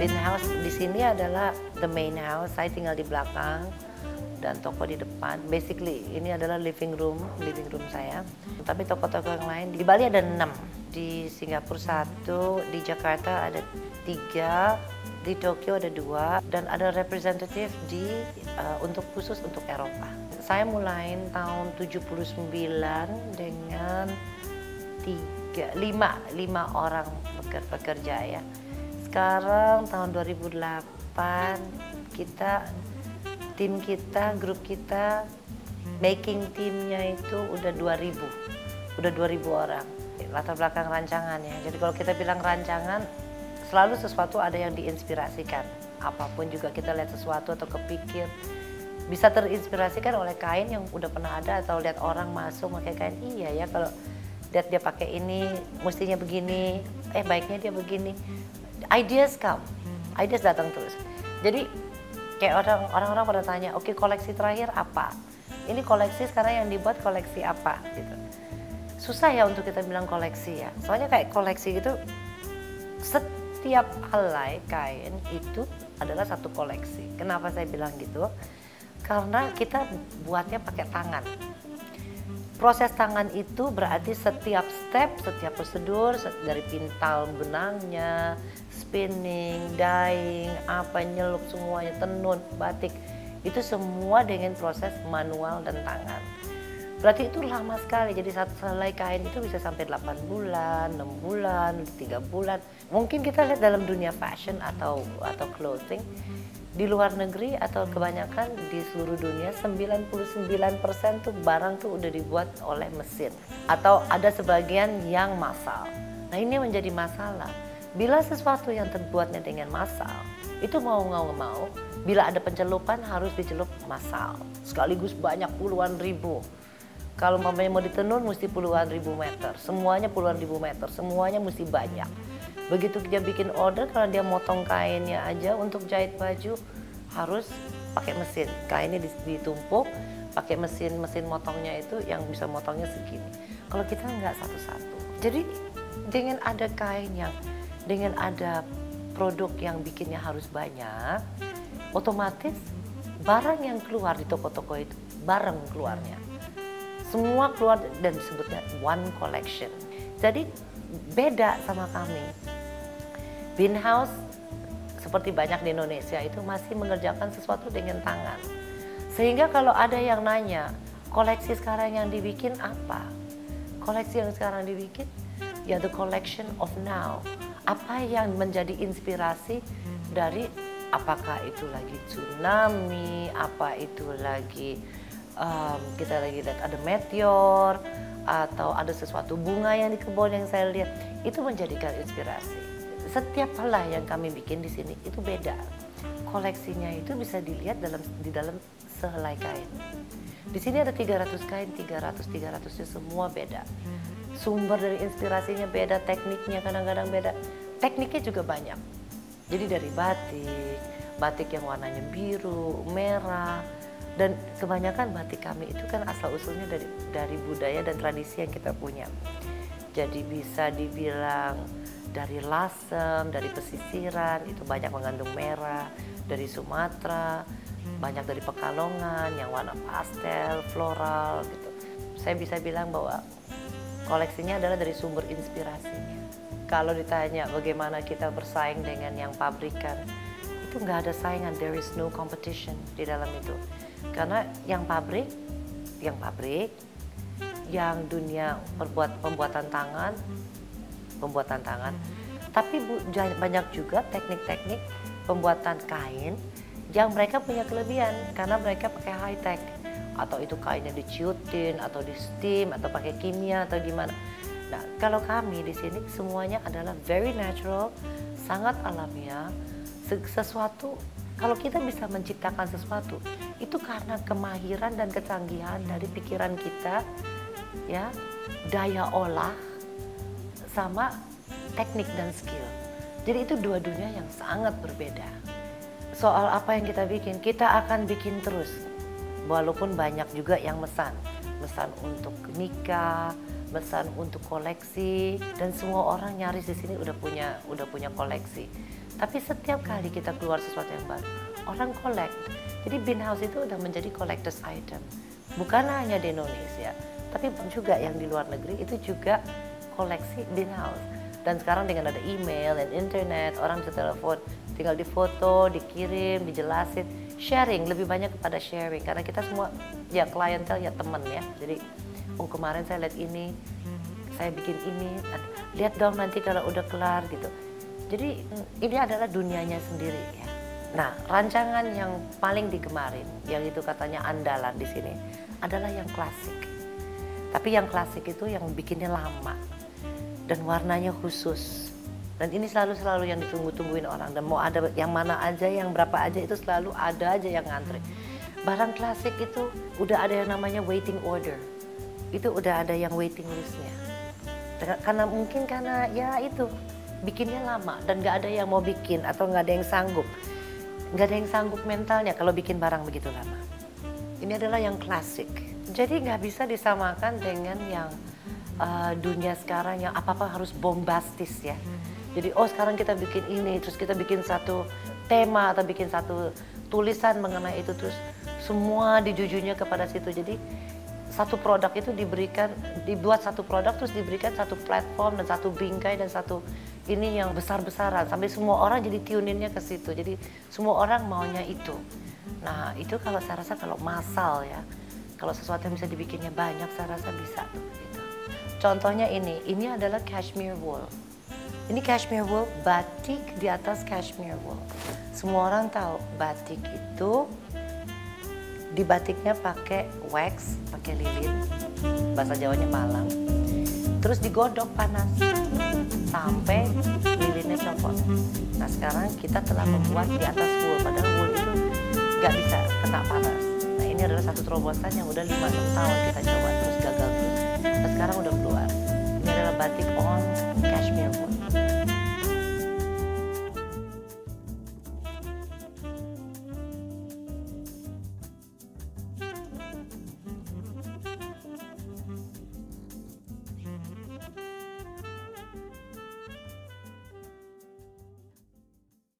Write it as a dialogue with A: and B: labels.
A: Bean House di sini adalah the main house. Saya tinggal di belakang dan toko di depan. Basically ini adalah living room saya. Tapi toko-toko yang lain di Bali ada 6, di Singapura 1, di Jakarta ada 3, di Tokyo ada 2, dan ada representatif untuk khusus untuk Eropa. Saya mulai tahun 79 dengan 5 orang pekerja ya. Sekarang tahun 2008 grup kita making timnya itu udah 2000 orang. Latar belakang rancangan ya. Jadi kalau kita bilang rancangan, selalu sesuatu ada yang diinspirasikan. Apapun juga kita lihat sesuatu atau kepikir, bisa terinspirasikan oleh kain yang udah pernah ada, atau lihat orang masuk pakai kain, iya ya kalau lihat dia pakai ini mestinya begini, baiknya dia begini. Ideas datang terus. Jadi kayak orang-orang pada tanya, oke, koleksi terakhir apa? Ini koleksi sekarang yang dibuat koleksi apa gitu. Susah ya untuk kita bilang koleksi ya. Soalnya kayak koleksi itu setiap helai kain itu adalah satu koleksi. Kenapa saya bilang gitu? Karena kita buatnya pakai tangan. Proses tangan itu berarti setiap step, setiap prosedur, dari pintal benangnya, spinning, dyeing, nyelup semuanya, tenun, batik, itu semua dengan proses manual dan tangan. Berarti itu lama sekali, jadi satu helai kain itu bisa sampai 8 bulan, 6 bulan, 3 bulan. Mungkin kita lihat dalam dunia fashion atau clothing, di luar negeri atau kebanyakan di seluruh dunia 99% tuh barang tuh udah dibuat oleh mesin atau ada sebagian yang massal. Nah ini menjadi masalah. Bila sesuatu yang terbuatnya dengan massal, itu mau nggak mau, bila ada pencelupan harus dicelup massal. Sekaligus banyak puluhan ribu. Kalau mamanya mau ditenun mesti puluhan ribu meter, semuanya puluhan ribu meter, semuanya mesti banyak. Begitu dia bikin order, kalau dia motong kainnya aja untuk jahit baju harus pakai mesin. Kainnya ditumpuk, pakai mesin motongnya itu yang bisa motongnya segini. Kalau kita nggak satu-satu. Jadi dengan ada dengan ada produk yang bikinnya harus banyak, otomatis barang yang keluar di toko-toko itu, barang keluarnya. Semua keluar dan disebutnya one collection. Jadi beda sama kami. Bean House seperti banyak di Indonesia itu masih mengerjakan sesuatu dengan tangan. Sehingga kalau ada yang nanya, koleksi sekarang yang dibikin apa? Koleksi yang sekarang dibikin, ya the collection of now. Apa yang menjadi inspirasi dari apakah itu lagi tsunami, apa itu lagi kita lagi lihat ada meteor, atau ada sesuatu bunga yang di kebun yang saya lihat, itu menjadikan inspirasi. Setiap helai yang kami bikin di sini itu beda. Koleksinya itu bisa dilihat di dalam sehelai kain. Di sini ada 300 kain, 300-nya semua beda. Sumber dari inspirasinya beda, tekniknya kadang-kadang beda. Tekniknya juga banyak. Jadi dari batik yang warnanya biru, merah, dan kebanyakan batik kami itu kan asal-usulnya dari budaya dan tradisi yang kita punya. Jadi bisa dibilang dari Lasem, dari pesisiran, itu banyak mengandung merah, dari Sumatera, banyak dari Pekalongan yang warna pastel, floral gitu. Saya bisa bilang bahwa koleksinya adalah dari sumber inspirasinya. Kalau ditanya bagaimana kita bersaing dengan yang pabrikan, itu nggak ada saingan, there is no competition di dalam itu. Karena yang pabrik, yang dunia pembuatan tangan, tapi banyak juga teknik-teknik pembuatan kain yang mereka punya kelebihan karena mereka pakai high tech, atau itu kainnya diciutin atau di steam atau pakai kimia atau gimana. Nah, kalau kami di sini semuanya adalah very natural, sangat alamiah. Sesuatu, kalau kita bisa menciptakan sesuatu, itu karena kemahiran dan kecanggihan dari pikiran kita, ya, daya olah sama teknik dan skill. Jadi itu dua dunia yang sangat berbeda. Soal apa yang kita akan bikin terus. Walaupun banyak juga yang mesan untuk nikah, pesan untuk koleksi, dan semua orang nyaris di sini udah punya koleksi. Tapi setiap kali kita keluar sesuatu yang baru, orang collect. Jadi Bean House itu udah menjadi collector's item. Bukan hanya di Indonesia, tapi juga yang di luar negeri itu juga koleksi Bean House. Dan sekarang dengan ada email dan internet, orang bisa telepon, tinggal difoto, dikirim, dijelasin, sharing, lebih banyak kepada sharing. Karena kita semua ya klientel ya teman ya. Jadi kemarin saya lihat ini, saya bikin ini, lihat dong nanti kalau udah kelar gitu. Jadi ini adalah dunianya sendiri ya. Nah, rancangan yang paling digemarin, yang itu katanya andalan di sini, adalah yang klasik. Tapi yang klasik itu yang bikinnya lama dan warnanya khusus. Dan ini selalu yang ditunggu-tungguin orang. Dan mau ada yang mana aja, yang berapa aja itu selalu ada aja yang ngantri. Barang klasik itu udah ada yang namanya waiting order. Itu udah ada yang waiting listnya. Karena ya itu bikinnya lama dan nggak ada yang mau bikin atau nggak ada yang sanggup. Nggak ada yang sanggup mentalnya kalau bikin barang begitu lama. Ini adalah yang klasik. Jadi nggak bisa disamakan dengan yang dunia sekarang yang apa-apa harus bombastis ya. Jadi sekarang kita bikin ini, terus kita bikin satu tema atau bikin satu tulisan mengenai itu, terus semua dijujurnya kepada situ. Jadi satu produk itu dibuat satu produk terus diberikan satu platform dan satu bingkai dan satu ini yang besar-besaran sampai semua orang jadi tune-innya ke situ. Jadi semua orang maunya itu. Nah itu kalau saya rasa kalau massal ya, kalau sesuatu yang bisa dibikinnya banyak saya rasa bisa tuh. Gitu. Contohnya ini adalah cashmere wool. Ini cashmere wool, batik di atas cashmere wool. Semua orang tahu batik itu di batiknya pakai wax, pakai lilin, bahasa Jawanya malang. Terus digodok panas sampai lilinnya copot. Nah sekarang kita telah membuat di atas wool, padahal wool itu nggak bisa kena panas. Nah ini adalah satu terobosan yang udah 5-6 tahun kita coba terus gagal terus. Nah sekarang udah keluar. Ini adalah batik on cashmere wool.